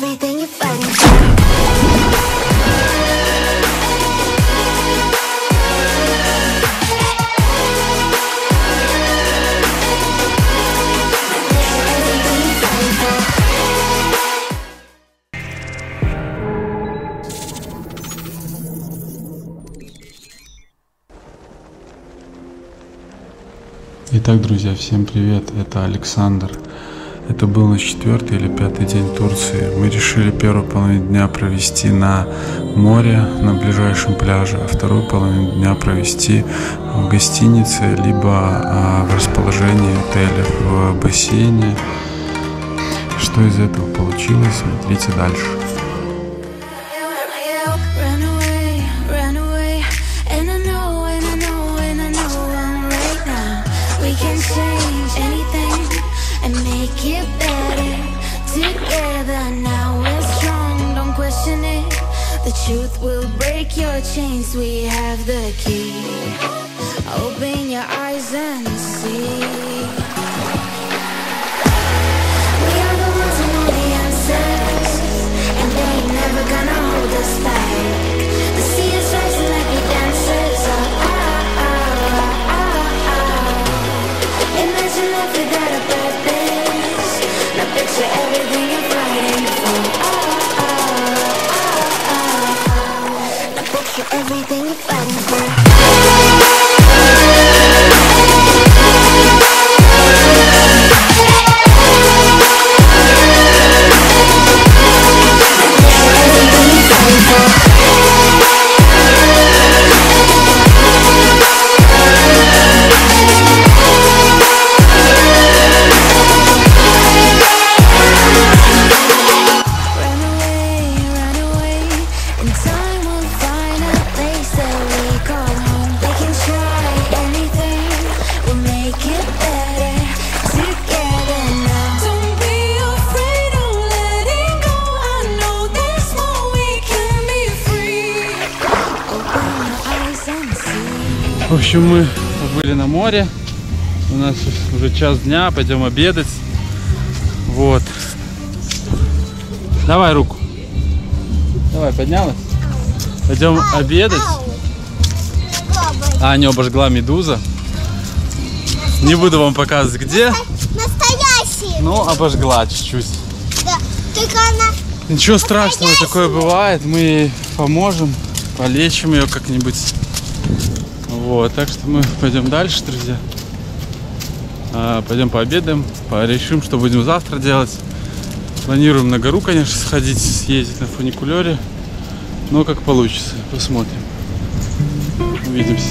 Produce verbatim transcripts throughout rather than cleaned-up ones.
everything you're fighting for. Итак, друзья, всем привет, это Александр. Это был наш четвертый или пятый день Турции. Мы решили первую половину дня провести на море, на ближайшем пляже, а вторую половину дня провести в гостинице, либо а, в расположении отеля в бассейне. Что из этого получилось, смотрите дальше. Get better together. Now we're strong, don't question it. The truth will break your chains. We have the key. Open your eyes and see. We are the ones who know the answers, and they ain't never gonna hold us back. The sea is rising like we dancers. Oh, oh, oh, oh, oh. Imagine life without a purpose. Picture everything you're fighting for. Oh, oh, oh, oh. Now picture everything you're fighting for. В общем, мы были на море. У нас уже час дня, пойдем обедать. Вот. Давай руку. Давай, поднялась. Пойдем обедать. Аня обожгла медуза. Не буду вам показывать, где. Настоящая. Ну, обожгла чуть-чуть. Да, только она... Ничего страшного, такое бывает. Мы ей поможем, полечим ее как-нибудь. Вот, так что мы пойдем дальше, друзья. А, пойдем пообедаем, порешим, что будем завтра делать. Планируем на гору, конечно, сходить, съездить на фуникулере. Но как получится, посмотрим. Увидимся.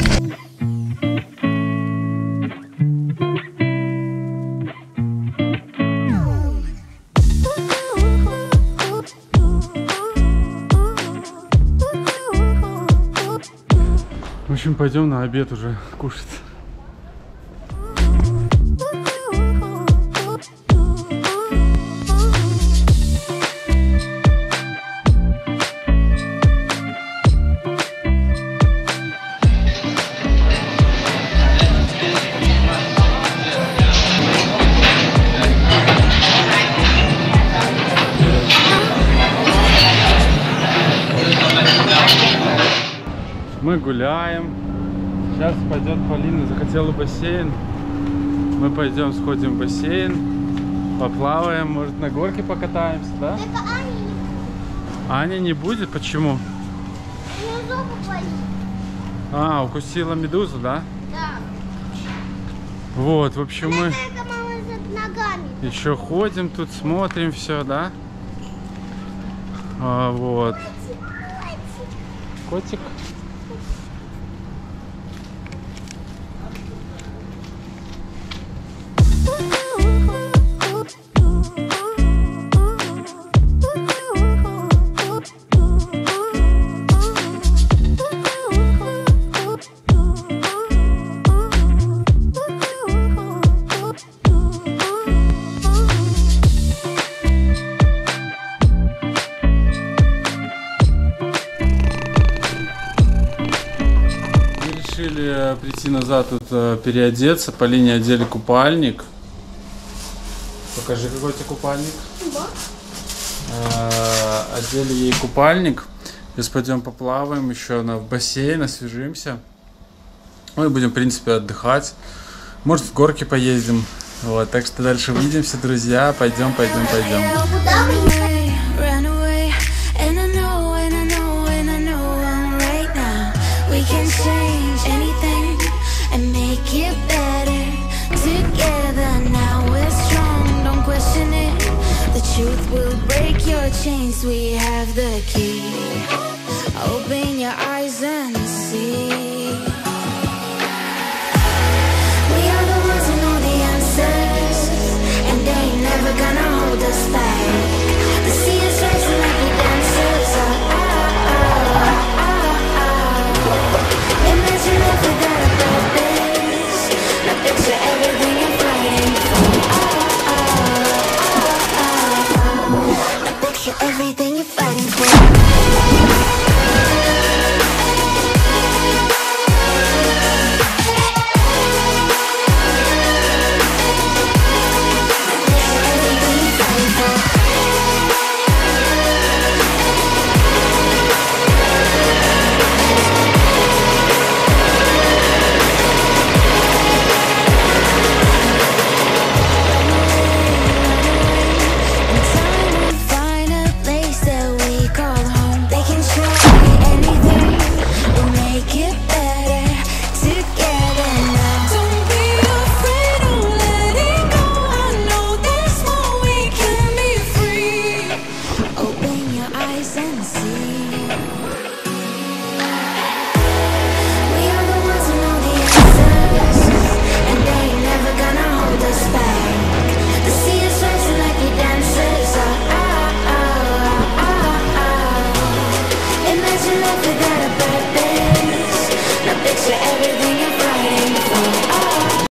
В общем, пойдем на обед уже кушать. Мы гуляем. Сейчас пойдет Полина, захотела бассейн. Мы пойдем, сходим в бассейн, поплаваем, может на горке покатаемся, да? Это Аня не будет. Аня не будет? Почему? Ее зубы болит. А, укусила медузу, да? Да. Вот, в общем, мы Это мама за ногами. еще ходим тут, смотрим все, да? А, вот. Котик. Решили прийти назад, тут переодеться. Полине одели купальник. Покажи, какой у тебя купальник. Э, одели ей купальник. Сейчас пойдем поплаваем еще на, в бассейн, освежимся. Ну и будем, в принципе, отдыхать. Может, в горки поездим. Вот, так что дальше увидимся, друзья. Пойдем, пойдем, пойдем. Truth will break your chains. We have the key. Open your eyes and see. We are the ones who know the answers, and they ain't never gonna hold us back. The sea is rising like we dancers. Oh, oh, oh, oh, oh. Imagine if we got a purpose. Now picture everything you're fighting for. Oh, oh. Everything you're fighting for. Imagine if we got a